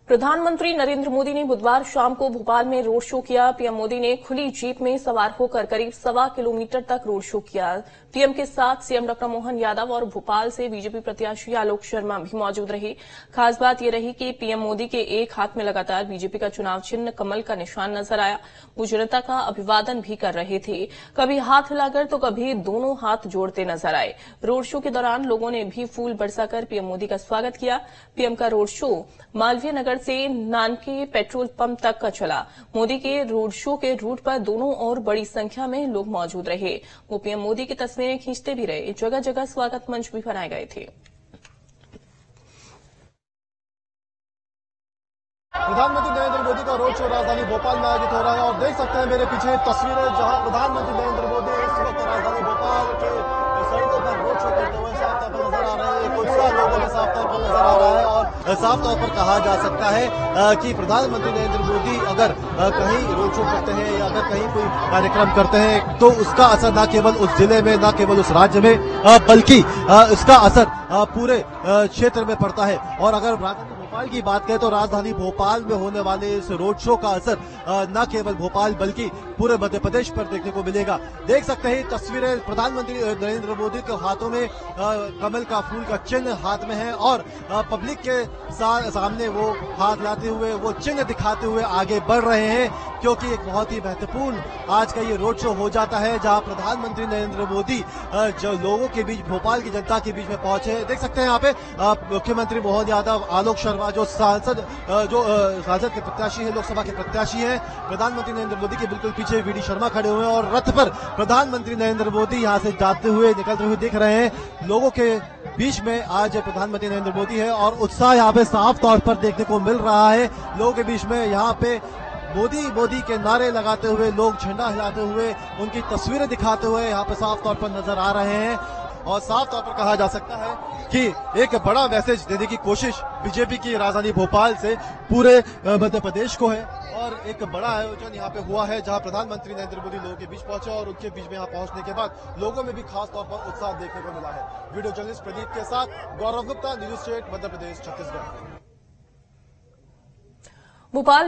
प्रधानमंत्री नरेंद्र मोदी ने बुधवार शाम को भोपाल में रोड शो किया। पीएम मोदी ने खुली जीप में सवार होकर करीब 1.25 किलोमीटर तक रोड शो किया। पीएम के साथ सीएम डॉ मोहन यादव और भोपाल से बीजेपी प्रत्याशी आलोक शर्मा भी मौजूद रहे। खास बात यह रही कि पीएम मोदी के एक हाथ में लगातार बीजेपी का चुनाव चिन्ह कमल का निशान नजर आया। वो जनता का अभिवादन भी कर रहे थे, कभी हाथ हिलाकर तो कभी दोनों हाथ जोड़ते नजर आए। रोड शो के दौरान लोगों ने भी फूल बरसाकर पीएम मोदी का स्वागत किया। पीएम का रोड शो मालवीय नगर से नानके पेट्रोल पंप तक का चला। मोदी के रोड शो के रूट पर दोनों ओर बड़ी संख्या में लोग मौजूद रहे। वो पीएम मोदी की तस्वीरें खींचते भी रहे। जगह जगह स्वागत मंच भी बनाए गए थे। प्रधानमंत्री नरेंद्र मोदी का रोड शो राजधानी भोपाल में आयोजित हो रहा है और देख सकते हैं मेरे पीछे तस्वीरें, जहां प्रधानमंत्री नरेंद्र मोदी इस वक्त राजधानी भोपाल के सड़कों पर रोड शो करते हुए साफ तौर पर नजर आ रहे हैं। कुछ लोगों में साफ तौर पर नजर आ रहा है और साफ तौर पर कहा जा सकता है कि प्रधानमंत्री नरेंद्र मोदी अगर कहीं रोड शो करते हैं या अगर कहीं कोई कार्यक्रम करते हैं तो उसका असर न केवल उस जिले में, न केवल उस राज्य में, बल्कि इसका असर पूरे क्षेत्र में पड़ता है। और अगर भोपाल की बात करें तो राजधानी भोपाल में होने वाले इस रोड शो का असर न केवल भोपाल बल्कि पूरे मध्य प्रदेश पर देखने को मिलेगा। देख सकते हैं तस्वीरें, प्रधानमंत्री नरेंद्र मोदी के हाथों में कमल का फूल का चिन्ह हाथ में है और पब्लिक के सामने वो हाथ लाते हुए, वो चिन्ह दिखाते हुए आगे बढ़ रहे हैं, क्योंकि एक बहुत ही महत्वपूर्ण आज का ये रोड शो हो जाता है जहां प्रधानमंत्री नरेंद्र मोदी जो लोगों के बीच, भोपाल की जनता के बीच में पहुंचे हैं। देख सकते हैं यहाँ पे मुख्यमंत्री मोहन यादव, आलोक शर्मा जो सांसद के प्रत्याशी है, लोकसभा के प्रत्याशी हैं, प्रधानमंत्री नरेंद्र मोदी के बिल्कुल पीछे वीडी शर्मा खड़े हुए हैं और रथ पर प्रधानमंत्री नरेंद्र मोदी यहाँ से जाते हुए, निकलते हुए दिख रहे हैं। लोगों के बीच में आज प्रधानमंत्री नरेंद्र मोदी है और उत्साह यहाँ पे साफ तौर पर देखने को मिल रहा है। लोगों के बीच में यहाँ पे मोदी मोदी के नारे लगाते हुए, लोग झंडा हिलाते हुए, उनकी तस्वीरें दिखाते हुए यहाँ पे साफ तौर पर नजर आ रहे हैं। और साफ तौर पर कहा जा सकता है कि एक बड़ा मैसेज देने की कोशिश बीजेपी की राजधानी भोपाल से पूरे मध्य प्रदेश को है और एक बड़ा आयोजन यहाँ पे हुआ है जहां प्रधानमंत्री नरेंद्र मोदी लोगों के बीच पहुंचे और उनके बीच में यहाँ पहुंचने के बाद लोगों में भी खास तौर पर उत्साह देखने को मिला है। वीडियो जर्नलिस्ट प्रदीप के साथ गौरव गुप्ता, न्यूज स्टेट, मध्य प्रदेश, छत्तीसगढ़। भोपाल